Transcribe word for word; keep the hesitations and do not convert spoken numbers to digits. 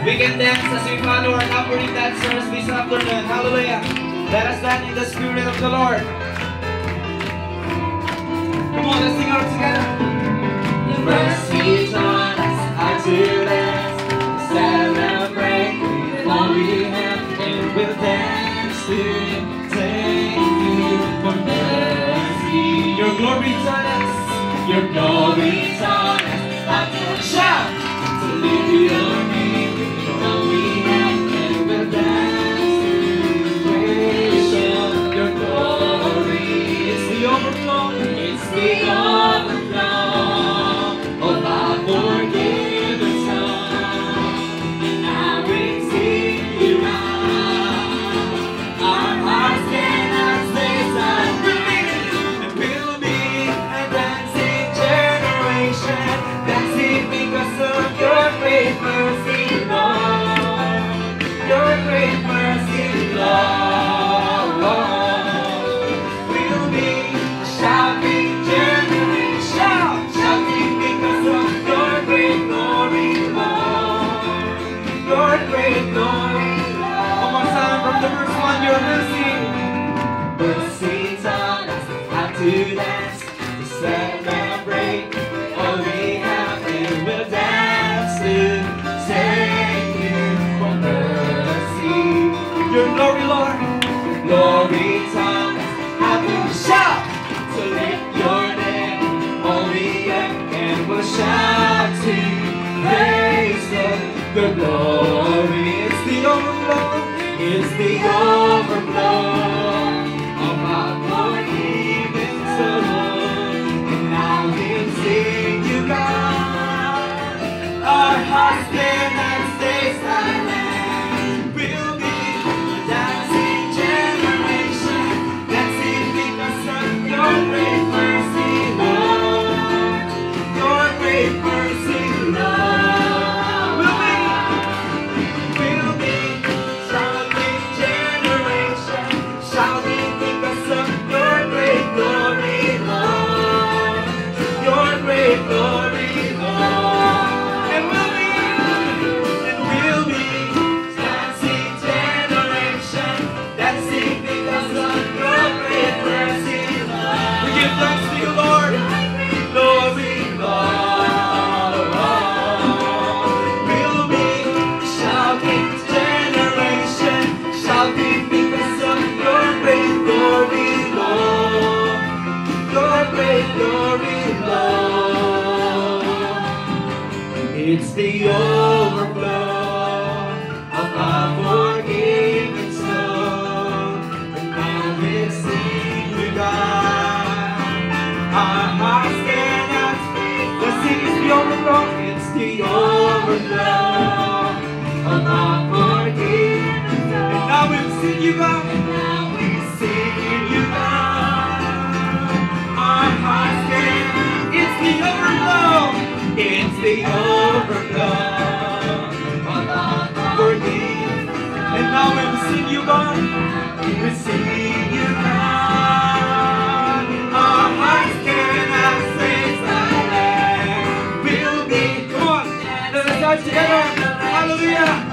We can dance as we follow our comforting dancers this afternoon. Hallelujah. Let us stand in the Spirit of the Lord. Come on, let's sing out together. Your mercy taught us how to dance, celebrate with all we have, and we'll dance to thank you for mercy. Your glory taught us, your glory taught us how to shout, to lift your name with all we have, and we'll dance to praise you. Your glory is the overflow, it's the overflow of our forgiven song. And now we sing you out. Our hearts cannot stay silent, and we'll be a dancing generation, dancing because of your great mercy, Lord. Your great mercy, Lord. We'll be a shouting generation, shouting because of your great glory, Lord. Your great glory, Lord. One more time from the verse one, your mercy. Mercy taught us how to dance, to celebrate all we have, and we'll dance to thank you for mercy. Your glory, Lord. Your glory taught us how to shout, to lift your name, all we have, and we'll shout to praise the, the glory. It's the overflow, it's the overflow of our forgiven soul. And now we sing you, God. Our hearts cannot stay silent. We'll be a dancing generation, dancing because of your great mercy, Lord. Your great mercy, Lord. We'll be, we'll be shouting generation, shouting because of your great glory, Lord. Your great glory, Lord. And we'll be, and we'll be dancing generation, dancing because of your great mercy, Lord. We give thanks to you, Lord. Glory, Lord. We'll be shouting generation, shouting because of your great glory, Lord. Your great glory, Lord. It's the overflow of our forgiven soul. And now we sing you, God. Our hearts cannot speak. Let's sing, it's the overflow. It's the overflow of our forgiven soul. And now we sing you, God. And now we sing you, God. Our hearts cannot. It's the overflow. It's the overflow of our forgiven. And now we will sing you, God. We sing you, God. Our hearts cannot stay silent. We'll be, come on, let us start together. Hallelujah.